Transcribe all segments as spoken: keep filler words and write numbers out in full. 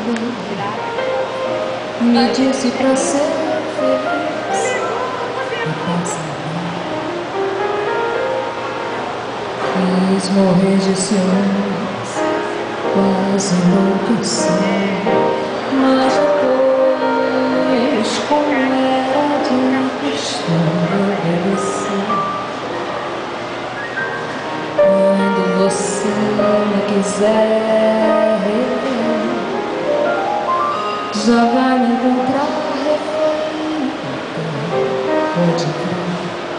Me disse pra ser feliz e pensar. Quis morrer de ciúmes, quase enlouquecer, mas depois, como era de costume, obedecer. Quando você me quiser rever, já vai me encontrar refém. Pode crer.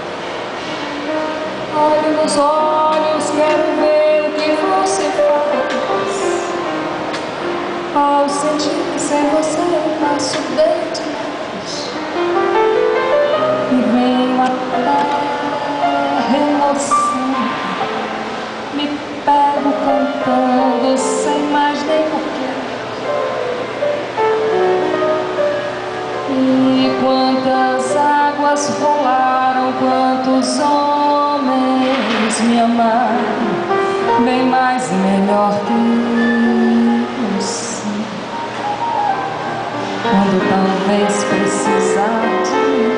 Olho nos olhos, quero ver o que você faz. Ao sentir que sem você eu passo bem demais, me vem até emoção, me pego cantando sem mais nem porquê. E quantas águas rolaram, quantos homens me amaram, bem mais e melhor que você. Quando talvez precisar de mim,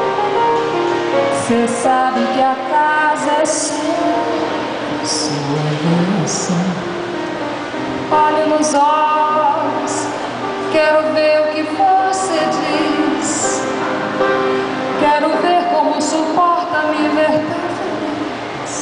cê sabe que a casa é sempre sua versão. Olho nos olhos, quero ver o que você diz. Quero ver como suporta me ver tão feliz.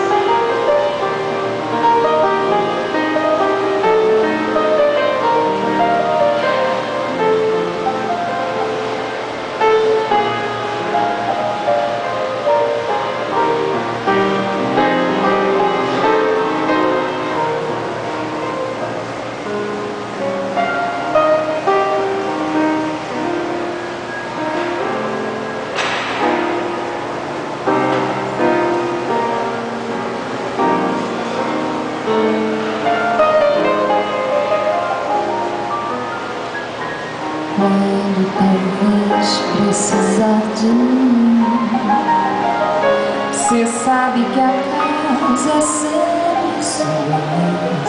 Quando talvez precisar de mim, cê sabe que a casa é sempre sua